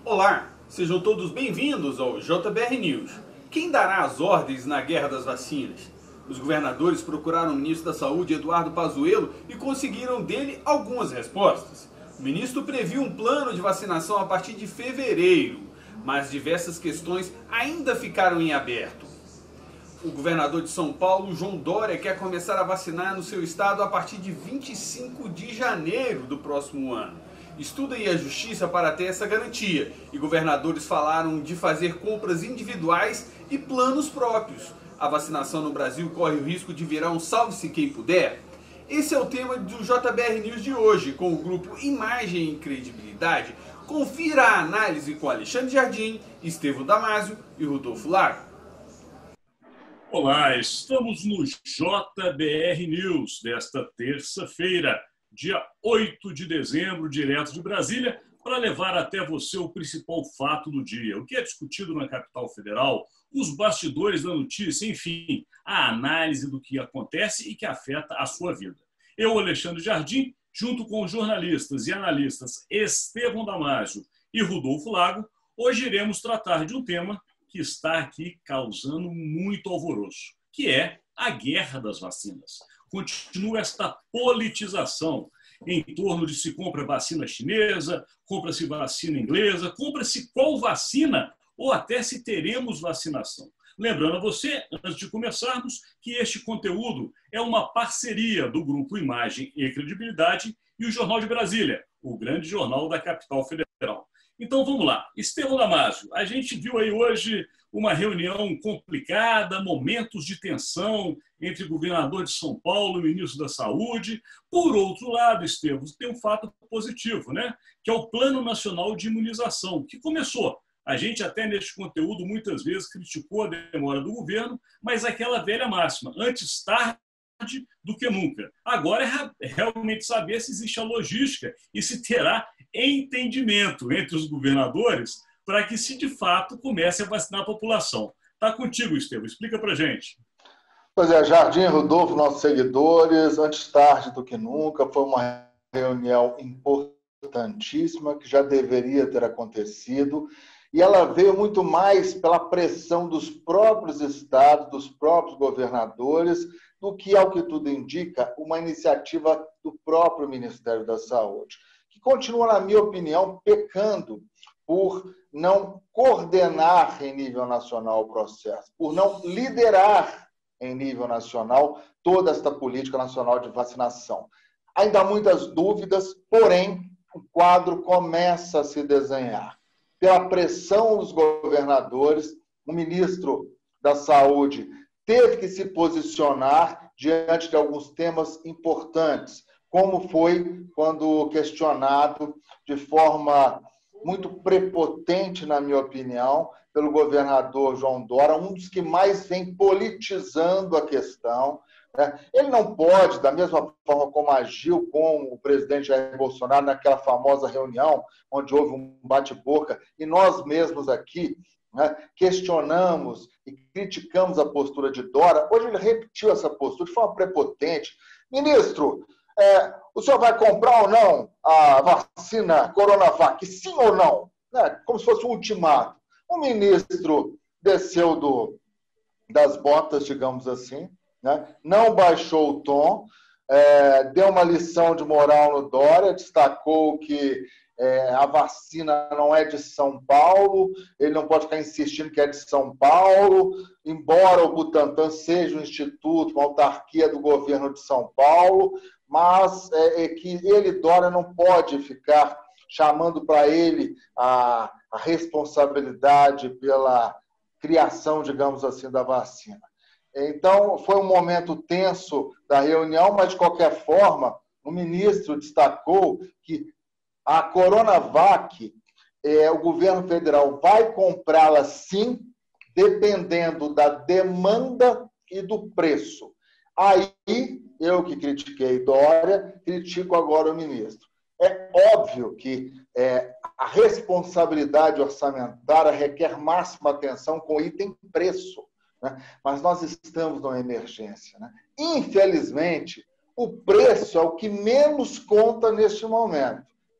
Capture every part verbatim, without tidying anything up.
Olá, sejam todos bem-vindos ao J B R News. Quem dará as ordens na guerra das vacinas? Os governadores procuraram o ministro da Saúde, Eduardo Pazuello, e conseguiram dele algumas respostas. O ministro previu um plano de vacinação a partir de fevereiro, mas diversas questões ainda ficaram em aberto. O governador de São Paulo, João Dória, quer começar a vacinar no seu estado a partir de vinte e cinco de janeiro do próximo ano. Estuda aí a justiça para ter essa garantia, e governadores falaram de fazer compras individuais e planos próprios. A vacinação no Brasil corre o risco de virar um salve-se quem puder? Esse é o tema do J B R News de hoje, com o grupo Imagem e Credibilidade. Confira a análise com Alexandre Jardim, Estevão Damásio e Rodolfo Lago. Olá, estamos no J B R News desta terça-feira, dia oito de dezembro, direto de Brasília, para levar até você o principal fato do dia, o que é discutido na capital federal, os bastidores da notícia, enfim, a análise do que acontece e que afeta a sua vida. Eu, Alexandre Jardim, junto com os jornalistas e analistas Estevão Damásio e Rodolfo Lago, hoje iremos tratar de um tema que está aqui causando muito alvoroço, que é a guerra das vacinas. Continua esta politização em torno de se compra vacina chinesa, compra-se vacina inglesa, compra-se qual vacina ou até se teremos vacinação. Lembrando a você, antes de começarmos, que este conteúdo é uma parceria do Grupo Imagem e Credibilidade e o Jornal de Brasília, o grande jornal da capital federal. Então vamos lá. Estevão Damásio, a gente viu aí hoje uma reunião complicada, momentos de tensão entre o governador de São Paulo e o ministro da Saúde. Por outro lado, Estevão, tem um fato positivo, né? Que é o Plano Nacional de Imunização, que começou. A gente até neste conteúdo muitas vezes criticou a demora do governo, mas aquela velha máxima, antes tarde do que nunca. Agora é realmente saber se existe a logística e se terá entendimento entre os governadores para que se de fato comece a vacinar a população. Está contigo, Estevão. Explica para a gente. Pois é, Jardim, Rodolfo, nossos seguidores, antes tarde do que nunca, foi uma reunião importantíssima que já deveria ter acontecido e ela veio muito mais pela pressão dos próprios estados, dos próprios governadores, do que, ao que tudo indica, uma iniciativa do próprio Ministério da Saúde, que continua, na minha opinião, pecando por não coordenar em nível nacional o processo, por não liderar em nível nacional toda esta política nacional de vacinação. Ainda há muitas dúvidas, porém, o quadro começa a se desenhar. Pela pressão dos governadores, o ministro da Saúde teve que se posicionar diante de alguns temas importantes, como foi quando questionado de forma muito prepotente, na minha opinião, pelo governador João Dória, um dos que mais vem politizando a questão. Ele não pode, da mesma forma como agiu com o presidente Jair Bolsonaro naquela famosa reunião, onde houve um bate-boca, e nós mesmos aqui, né, questionamos e criticamos a postura de Dória. Hoje ele repetiu essa postura de forma prepotente. Ministro, é, o senhor vai comprar ou não a vacina Coronavac? Sim ou não? Né? Como se fosse um ultimato. O ministro desceu do, das botas, digamos assim, né? Não baixou o tom, é, deu uma lição de moral no Dória, destacou que é, a vacina não é de São Paulo, ele não pode ficar insistindo que é de São Paulo, embora o Butantan seja um instituto, uma autarquia do governo de São Paulo, mas é, é que ele, Dória, não pode ficar chamando para ele a, a responsabilidade pela criação, digamos assim, da vacina. Então, foi um momento tenso da reunião, mas, de qualquer forma, o ministro destacou que a Coronavac, é, o governo federal vai comprá-la, sim, dependendo da demanda e do preço. Aí, eu que critiquei Dória, critico agora o ministro. É óbvio que é, a responsabilidade orçamentária requer máxima atenção com o item preço. Né? Mas nós estamos numa emergência. Né? Infelizmente, o preço é o que menos conta neste momento.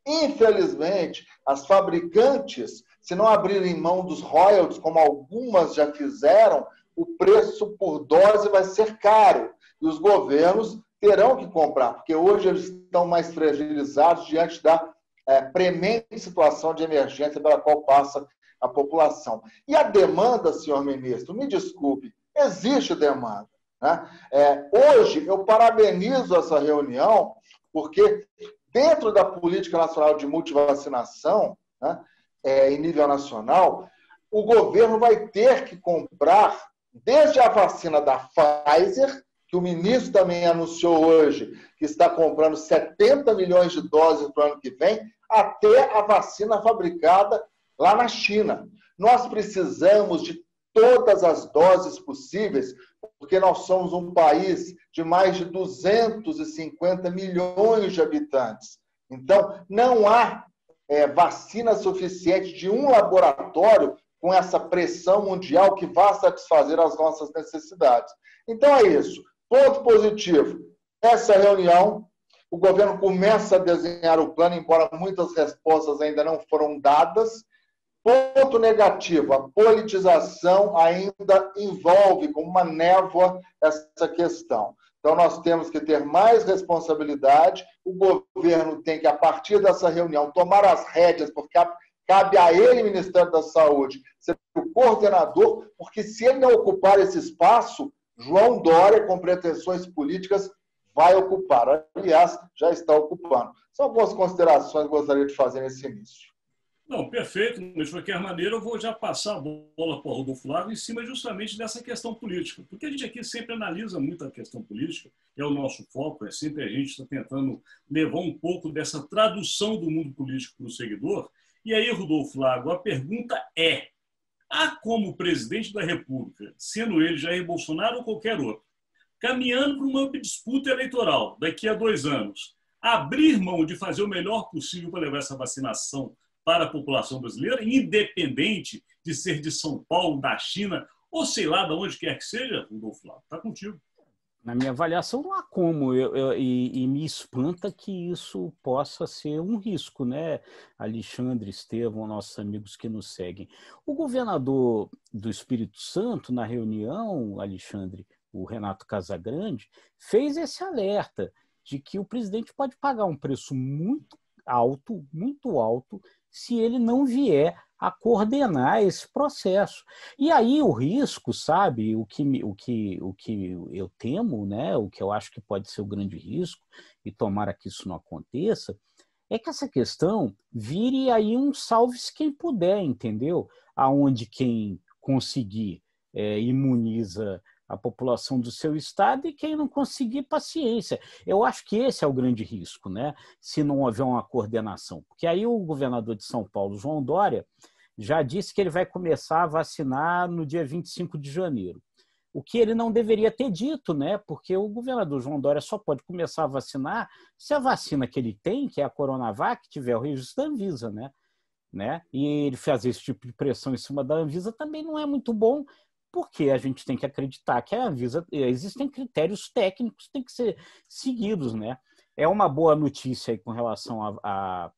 Infelizmente, as fabricantes, se não abrirem mão dos royalties, como algumas já fizeram, o preço por dose vai ser caro. E os governos terão que comprar, porque hoje eles estão mais fragilizados diante da é, premente situação de emergência pela qual passa a população. E a demanda, senhor ministro, me desculpe, existe demanda. Né? É, hoje, eu parabenizo essa reunião, porque dentro da política nacional de multivacinação, né, é, em nível nacional, o governo vai ter que comprar, desde a vacina da Pfizer, que o ministro também anunciou hoje, que está comprando setenta milhões de doses para o ano que vem, até a vacina fabricada lá na China. Nós precisamos de todas as doses possíveis, porque nós somos um país de mais de duzentos e cinquenta milhões de habitantes. Então, não há é, vacina suficiente de um laboratório com essa pressão mundial que vá satisfazer as nossas necessidades. Então, é isso. Ponto positivo. Essa reunião, o governo começa a desenhar o plano, embora muitas respostas ainda não foram dadas. Ponto negativo, a politização ainda envolve como uma névoa essa questão. Então, nós temos que ter mais responsabilidade, o governo tem que, a partir dessa reunião, tomar as rédeas, porque cabe a ele, Ministério da Saúde, ser o coordenador, porque se ele não ocupar esse espaço, João Dória, com pretensões políticas, vai ocupar. Aliás, já está ocupando. São algumas considerações que eu gostaria de fazer nesse início. Não, perfeito. De qualquer maneira, eu vou já passar a bola para o Rodolfo Flávio em cima justamente dessa questão política. Porque a gente aqui sempre analisa muito a questão política, é o nosso foco, é sempre a gente está tentando levar um pouco dessa tradução do mundo político para o seguidor. E aí, Rodolfo Flávio, a pergunta é: há como presidente da República, sendo ele Jair Bolsonaro ou qualquer outro, caminhando para uma disputa eleitoral daqui a dois anos, abrir mão de fazer o melhor possível para levar essa vacinação para a população brasileira, independente de ser de São Paulo, da China, ou sei lá, de onde quer que seja? Rodolfo Flávio, está contigo. Na minha avaliação, não há como, eu, eu, e, e me espanta que isso possa ser um risco, né? Alexandre, Estevão, nossos amigos que nos seguem. O governador do Espírito Santo, na reunião, Alexandre, o Renato Casagrande, fez esse alerta de que o presidente pode pagar um preço muito alto, muito alto, se ele não vier a coordenar esse processo. E aí o risco, sabe, o que, o que, o que eu temo, né, o que eu acho que pode ser o grande risco, e tomara que isso não aconteça, é que essa questão vire aí um salve-se quem puder, entendeu? Aonde quem conseguir é, imuniza a população do seu estado e quem não conseguir, paciência. Eu acho que esse é o grande risco, né? Se não houver uma coordenação. Porque aí o governador de São Paulo, João Dória, já disse que ele vai começar a vacinar no dia vinte e cinco de janeiro. O que ele não deveria ter dito, né? Porque o governador João Dória só pode começar a vacinar se a vacina que ele tem, que é a Coronavac, tiver o registro da Anvisa, né? né? E ele fazer esse tipo de pressão em cima da Anvisa também não é muito bom, porque a gente tem que acreditar que a Anvisa, existem critérios técnicos que têm que ser seguidos, né? É uma boa notícia aí com relação a, a,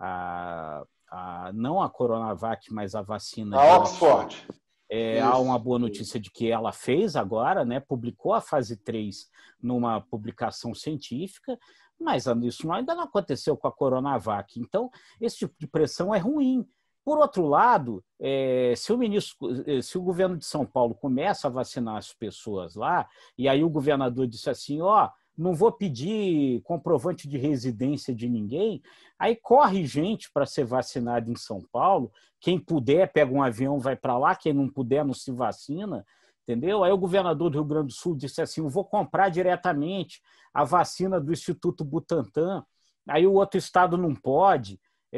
a, a não a Coronavac, mas a vacina a Oxford. É, há uma boa notícia de que ela fez agora, né? Publicou a fase três numa publicação científica, mas isso ainda não aconteceu com a Coronavac. Então, esse tipo de pressão é ruim. Por outro lado, é, se, o ministro, se o governo de São Paulo começa a vacinar as pessoas lá, e aí o governador disse assim, ó, não vou pedir comprovante de residência de ninguém, aí corre gente para ser vacinada em São Paulo, quem puder pega um avião, vai para lá, quem não puder não se vacina, entendeu? Aí o governador do Rio Grande do Sul disse assim, eu vou comprar diretamente a vacina do Instituto Butantan, aí o outro estado não pode,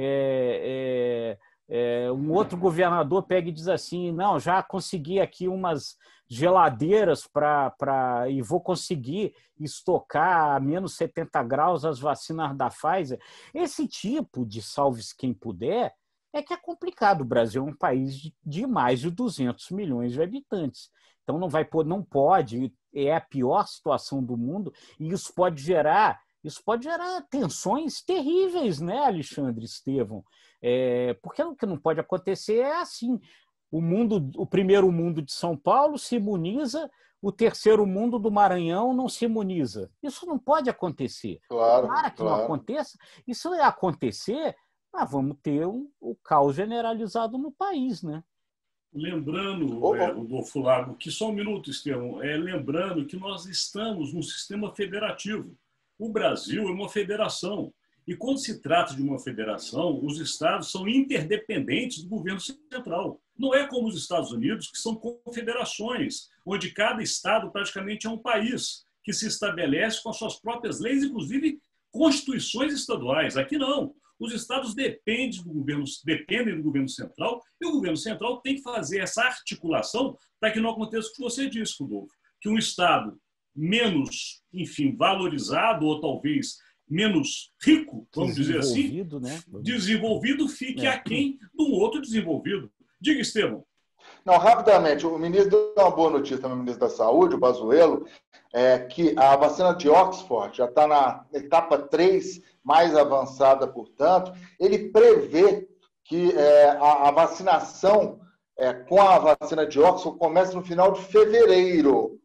é... é É, um outro governador pega e diz assim, não, já consegui aqui umas geladeiras pra, pra, e vou conseguir estocar a menos setenta graus as vacinas da Pfizer. Esse tipo de salve-se quem puder é que é complicado. O Brasil é um país de, de mais de duzentos milhões de habitantes. Então não, vai, não pode, é a pior situação do mundo e isso pode gerar Isso pode gerar tensões terríveis, né, Alexandre Estevão? É, porque o que não pode acontecer é assim, o mundo, o primeiro mundo de São Paulo se imuniza, o terceiro mundo do Maranhão não se imuniza. Isso não pode acontecer. Claro, Para que claro. não aconteça, isso vai acontecer, ah, vamos ter um, um caos generalizado no país, né? Lembrando, oh, oh. É, Rodolfo Lago, que só um minuto, Estevão, é, lembrando que nós estamos num sistema federativo. O Brasil é uma federação. E quando se trata de uma federação, os estados são interdependentes do governo central. Não é como os Estados Unidos, que são confederações, onde cada estado praticamente é um país, que se estabelece com as suas próprias leis, inclusive constituições estaduais. Aqui não. Os estados dependem do governo, dependem do governo central, e o governo central tem que fazer essa articulação para que não aconteça o que você disse, Rodolfo, que um estado menos, enfim, valorizado, ou talvez menos rico, vamos dizer assim, né? desenvolvido, fique é. aquém de um outro desenvolvido. Diga, Estevão. Não, rapidamente, o ministro deu uma boa notícia no ministro da Saúde, o Pazuello, é que a vacina de Oxford já está na etapa três, mais avançada, portanto. Ele prevê que é, a, a vacinação é, com a vacina de Oxford comece no final de fevereiro,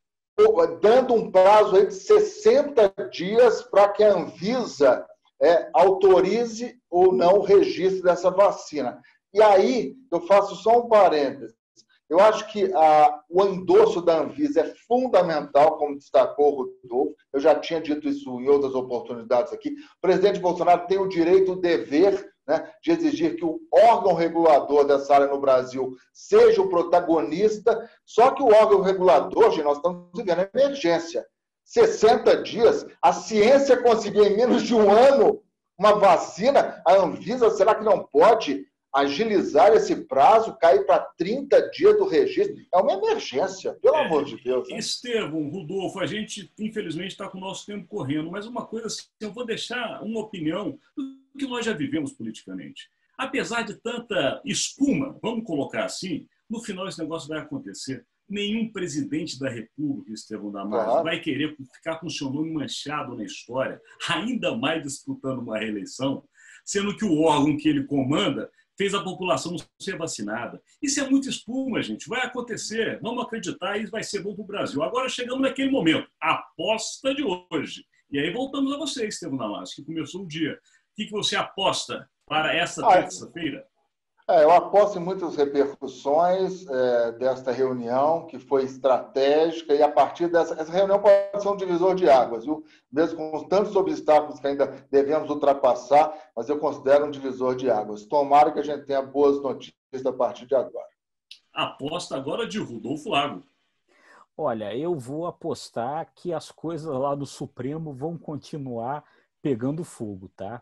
dando um prazo aí de sessenta dias para que a Anvisa é, autorize ou não o registro dessa vacina. E aí, eu faço só um parênteses. Eu acho que a, o endosso da Anvisa é fundamental, como destacou o Rodolfo. Eu já tinha dito isso em outras oportunidades aqui. O presidente Bolsonaro tem o direito, o dever, né, de exigir que o órgão regulador dessa área no Brasil seja o protagonista. Só que o órgão regulador, gente, nós estamos vivendo emergência. sessenta dias, a ciência conseguiu em menos de um ano uma vacina. A Anvisa, será que não pode agilizar esse prazo, cair para trinta dias do registro? É uma emergência, pelo é, amor de Deus. Né? Estevão, Rodolfo, a gente, infelizmente, está com o nosso tempo correndo, mas uma coisa assim, eu vou deixar uma opinião do que nós já vivemos politicamente. Apesar de tanta espuma, vamos colocar assim, no final esse negócio vai acontecer. Nenhum presidente da República, Estevão Damaso, claro, vai querer ficar com o seu nome manchado na história, ainda mais disputando uma reeleição, sendo que o órgão que ele comanda fez a população não ser vacinada. Isso é muita espuma, gente. Vai acontecer. Vamos acreditar e vai ser bom para o Brasil. Agora chegamos naquele momento. Aposta de hoje. E aí voltamos a você, Estevão Damaso, que começou o dia. O que você aposta para essa ah, terça-feira? É, eu aposto em muitas repercussões é, desta reunião, que foi estratégica, e a partir dessa essa reunião pode ser um divisor de águas, viu? Mesmo com tantos obstáculos que ainda devemos ultrapassar, mas eu considero um divisor de águas. Tomara que a gente tenha boas notícias a partir de agora. Aposta agora de Rodolfo Lago. Olha, eu vou apostar que as coisas lá do Supremo vão continuar pegando fogo, tá?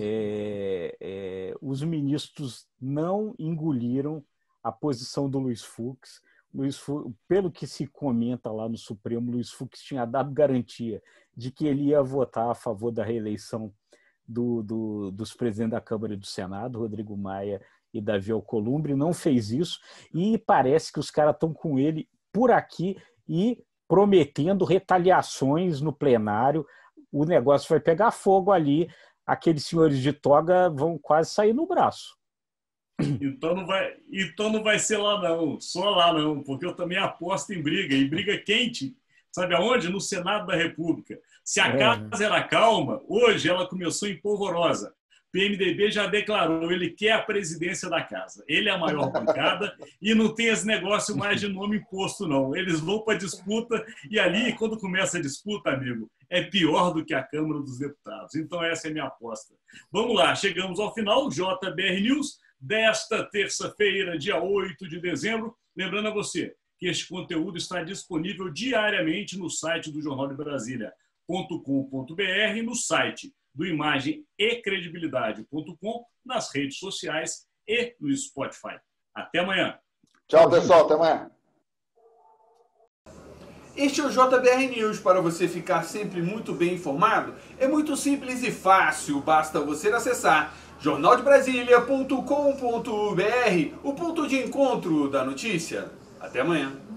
É, é, os ministros não engoliram a posição do Luiz Fux. Luiz Fux, pelo que se comenta lá no Supremo, Luiz Fux tinha dado garantia de que ele ia votar a favor da reeleição do, do, dos presidentes da Câmara e do Senado, Rodrigo Maia e Davi Alcolumbre, não fez isso, e parece que os caras estão com ele por aqui e prometendo retaliações no plenário. O negócio vai pegar fogo ali. Aqueles senhores de toga vão quase sair no braço. Então não vai, então não vai ser lá não, só lá não, porque eu também aposto em briga, e briga quente, sabe aonde? No Senado da República. Se a é. casa era calma, hoje ela começou em polvorosa. P M D B já declarou, ele quer a presidência da casa. Ele é a maior bancada e não tem esse negócio mais de nome imposto, não. Eles vão para a disputa e ali, quando começa a disputa, amigo, é pior do que a Câmara dos Deputados. Então essa é a minha aposta. Vamos lá, chegamos ao final, J B R News, desta terça-feira, dia oito de dezembro. Lembrando a você que este conteúdo está disponível diariamente no site do jornal de Brasília ponto com ponto br, no site do imagem e credibilidade ponto com, nas redes sociais e no Spotify. Até amanhã. Tchau, pessoal. Até amanhã. Este é o J B R News. Para você ficar sempre muito bem informado, é muito simples e fácil. Basta você acessar jornal de brasília ponto com ponto br, o ponto de encontro da notícia. Até amanhã.